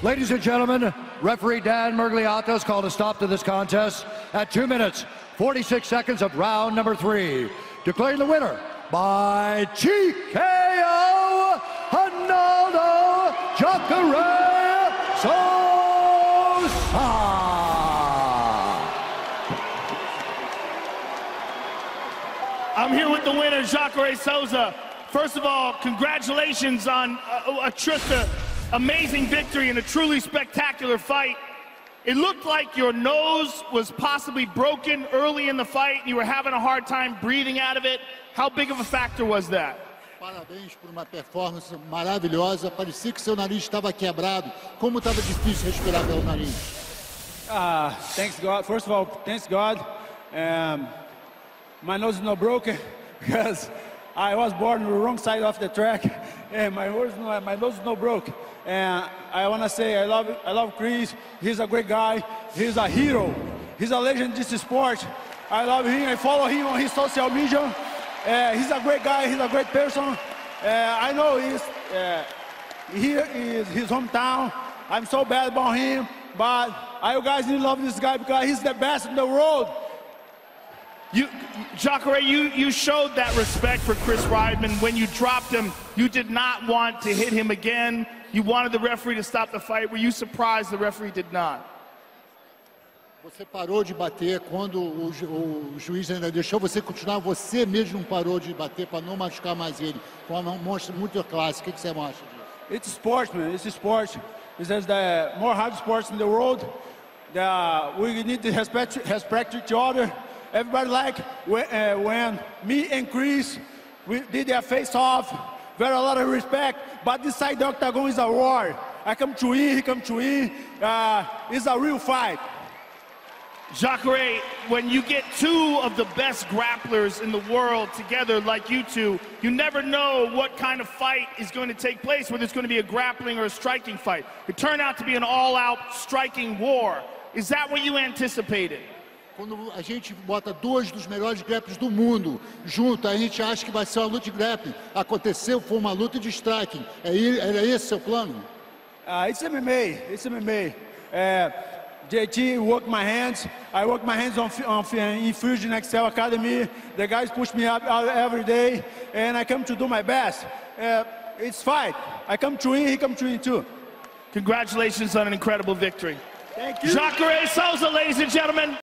Ladies and gentlemen, referee Dan Miragliotta has called a stop to this contest at 2 minutes, 46 seconds of round number 3. Declaring the winner by TKO, Ronaldo Jacare Souza. I'm here with the winner, Jacare Souza. First of all, congratulations on just an amazing victory in a truly spectacular fight. It looked like your nose was possibly broken early in the fight and you were having a hard time breathing out of it. How big of a factor was that? Parabéns por uma performance maravilhosa. Parecia que seu nariz estava quebrado. Como estava difícil respirar pelo nariz? Thanks God. First of all, thanks God. My nose is not broken because I was born on the wrong side of the track, and my nose is not broke. And I want to say I love Chris. He's a great guy. He's a hero. He's a legend in this sport. I love him. I follow him on his social media. He's a great guy. He's a great person. I know here is his hometown. I'm so bad about him, but you guys need to love this guy because he's the best in the world. Jacare, you showed that respect for Chris Weidman. When you dropped him, you did not want to hit him again. You wanted the referee to stop the fight. Were you surprised the referee did not? Você parou de bater quando o juiz ainda deixou você continuar. Você mesmo não parou de bater para não machucar mais ele. Foi uma mostra muito clássica. O que você acha disso? It's sport, man. It's sport. It's the more hard sports in the world. We need to respect each other. Everybody like when me and Chris, we did their face-off, very a lot of respect, but this side the octagon is a war. I come to win, he come to win. It's a real fight. Jacare, when you get two of the best grapplers in the world together like you two, you never know what kind of fight is going to take place, whether it's going to be a grappling or a striking fight. It turned out to be an all-out striking war. Is that what you anticipated? Quando a gente bota dois dos melhores grapplers do mundo junto, a gente acha que vai ser uma luta de grappling. Aconteceu, foi uma luta de striking. Era esse seu plano? It's MMA. It's MMA. JT worked my hands. I work my hands in Fusion Excel Academy. The guys push me up every day, and I come to do my best. It's fight. I come to win. He come to win too. Congratulations on an incredible victory. Thank you. Jacare Souza, ladies and gentlemen.